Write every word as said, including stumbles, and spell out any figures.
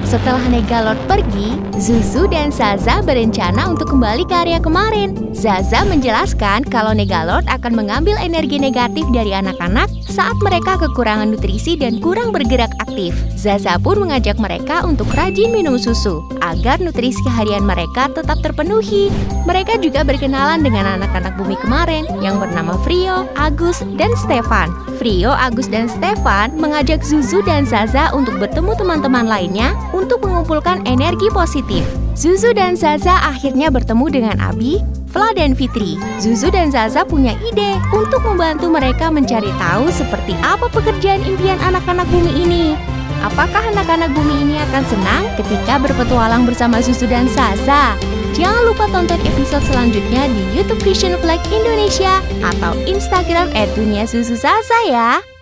Setelah Negalord pergi, Zuzu dan Zaza berencana untuk kembali ke area kemarin. Zaza menjelaskan kalau Negalord akan mengambil energi negatif dari anak-anak saat mereka kekurangan nutrisi dan kurang bergerak aktif. Zaza pun mengajak mereka untuk rajin minum susu agar nutrisi harian mereka tetap terpenuhi. Mereka juga berkenalan dengan anak-anak bumi kemarin yang bernama Frio, Agus, dan Stefan. Frio, Agus, dan Stefan mengajak Zuzu dan Zaza untuk bertemu teman-teman lainnya untuk mengumpulkan energi positif. Zuzu dan Zaza akhirnya bertemu dengan Abi, Vla, dan Fitri. Zuzu dan Zaza punya ide untuk membantu mereka mencari tahu seperti apa pekerjaan impian anak-anak bumi ini. Apakah anak-anak bumi ini akan senang ketika berpetualang bersama Zuzu dan Zaza? Jangan lupa tonton episode selanjutnya di YouTube Vision Flag Indonesia atau Instagram et dunia susu zaza ya!